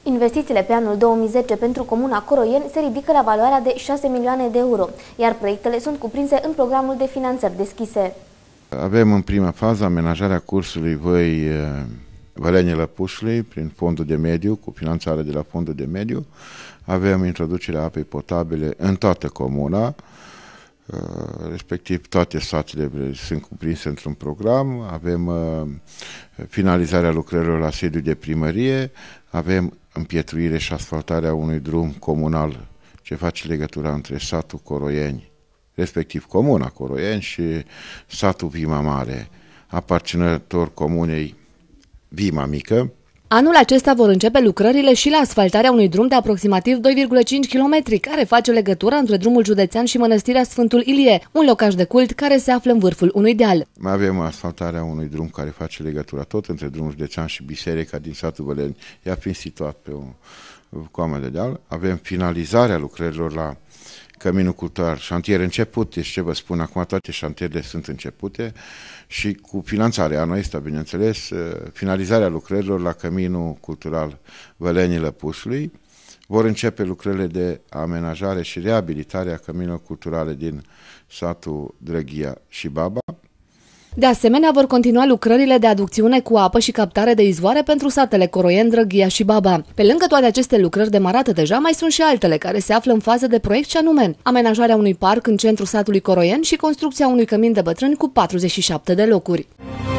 Investițiile pe anul 2010 pentru comuna Coroieni se ridică la valoarea de 6 milioane de euro, iar proiectele sunt cuprinse în programul de finanțări deschise. Avem în prima fază amenajarea cursului Vălenii Lăpușului prin fondul de mediu, cu finanțare de la fondul de mediu. Avem introducerea apei potabile în toată comuna, respectiv toate satele sunt cuprinse într-un program. Avem finalizarea lucrărilor la sediul de primărie, avem împietruire și asfaltarea unui drum comunal ce face legătura între satul Coroieni, respectiv comuna Coroieni, și satul Vima Mare, aparținător comunei Vima Mică. Anul acesta vor începe lucrările și la asfaltarea unui drum de aproximativ 2,5 km, care face legătura între drumul județean și Mănăstirea Sfântul Ilie, un locaș de cult care se află în vârful unui deal. Mai avem asfaltarea unui drum care face legătura tot între drumul județean și biserica din satul Văleni, ea fiind situat pe o coamă de deal. Avem finalizarea lucrărilor la Căminul Cultural, șantier început, deci ce vă spun acum, toate șantierele sunt începute și cu finanțarea anul ăsta, bineînțeles, finalizarea lucrărilor la Căminul Cultural Vălenii Lăpușului. Vor începe lucrările de amenajare și reabilitare a căminelor culturale din satul Drăghia și Baba. De asemenea, vor continua lucrările de aducțiune cu apă și captare de izvoare pentru satele Coroieni, Drăghia și Baba. Pe lângă toate aceste lucrări demarate deja, mai sunt și altele care se află în fază de proiect, și anume amenajarea unui parc în centrul satului Coroieni și construcția unui cămin de bătrâni cu 47 de locuri.